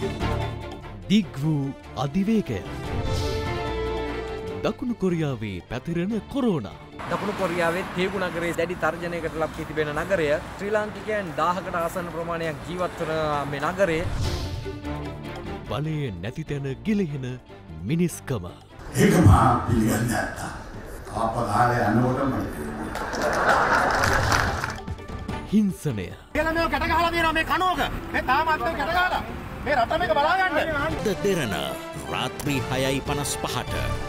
දිග් වූ අධිවේගය. දකුණු කොරියාවේ පැතිරෙන කොරෝනා. දකුණු කොරියාවේ තේගු නගරයේ දැඩි තර්ජනයකට ලක් වී තිබෙන නගරය ශ්‍රී ලාංකිකයන් 1000කට ආසන්න ප්‍රමාණයක් ජීවත් වන මේ නගරයේ බලයේ නැති තැන ගිලිහෙන මිනිස්කම. ඒක මා පිළිගන්නේ නැත්තා. ආපදාලේ යනකොට හිංසනය. කියලා මේක කැට ගහලා දිනවා මේ කණෝක. මේ තාමත් මේ කැට ගහලා. මේ රට මේක බලා ගන්න. දෙරණ රාත්‍රී 6:55ට